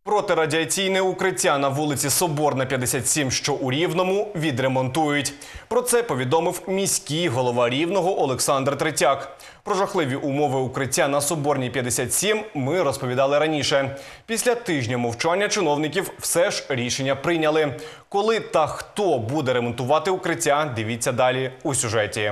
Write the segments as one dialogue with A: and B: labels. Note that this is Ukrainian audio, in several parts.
A: Протирадіаційне укриття на вулиці Соборна, 57, що у Рівному, відремонтують. Про це повідомив міський голова Рівного Олександр Третяк. Про жахливі умови укриття на Соборній, 57 ми розповідали раніше. Після тижня мовчання чиновників все ж рішення прийняли. Коли та хто буде ремонтувати укриття, дивіться далі у сюжеті.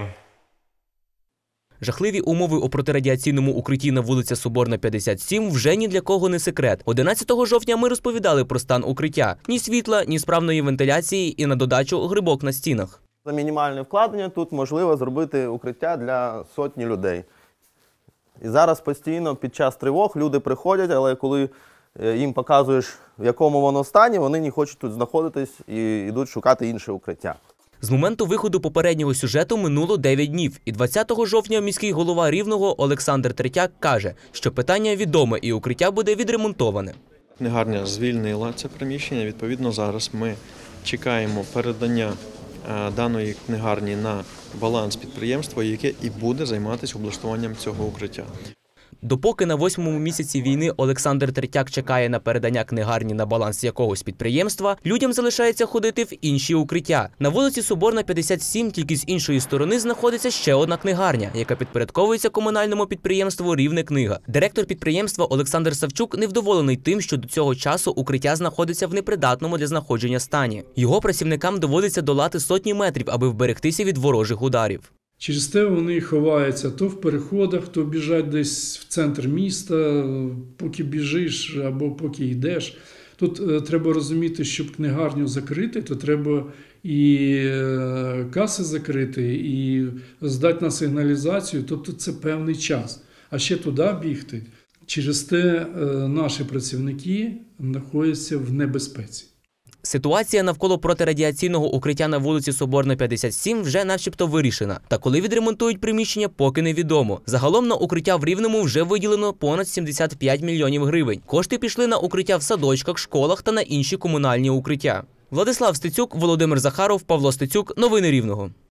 B: Жахливі умови у протирадіаційному укритті на вулиці Соборна, 57 вже ні для кого не секрет. 11 жовтня ми розповідали про стан укриття. Ні світла, ні справної вентиляції і на додачу грибок на стінах.
C: За мінімальне вкладення тут можливо зробити укриття для сотні людей. І зараз постійно під час тривог люди приходять, але коли їм показуєш, в якому воно стані, вони не хочуть тут знаходитись і йдуть шукати інше укриття.
B: З моменту виходу попереднього сюжету минуло 9 днів. І 20 жовтня міський голова Рівного Олександр Третяк каже, що питання відоме і укриття буде відремонтоване.
D: Книгарня звільнила це приміщення. Відповідно, зараз ми чекаємо передання даної книгарні на баланс підприємства, яке і буде займатися облаштуванням цього укриття.
B: Допоки на 8-му місяці війни Олександр Третяк чекає на передання книгарні на баланс якогось підприємства, людям залишається ходити в інші укриття. На вулиці Соборна, 57, тільки з іншої сторони знаходиться ще одна книгарня, яка підпорядковується комунальному підприємству «Рівне книга». Директор підприємства Олександр Савчук невдоволений тим, що до цього часу укриття знаходиться в непридатному для знаходження стані. Його працівникам доводиться долати сотні метрів, аби вберегтися від ворожих ударів.
E: Через те вони ховаються то в переходах, то біжать десь в центр міста, поки біжиш або поки йдеш. Тут треба розуміти, щоб книгарню закрити, то треба і каси закрити, і здати на сигналізацію, тобто це певний час. А ще туди бігти. Через те наші працівники знаходяться в небезпеці.
B: Ситуація навколо протирадіаційного укриття на вулиці Соборна, 57 вже начебто вирішена. Та коли відремонтують приміщення, поки невідомо. Загалом на укриття в Рівному вже виділено понад 75 мільйонів гривень. Кошти пішли на укриття в садочках, школах та на інші комунальні укриття. Владислав Стецюк, Володимир Захаров, Павло Стецюк. Новини Рівного.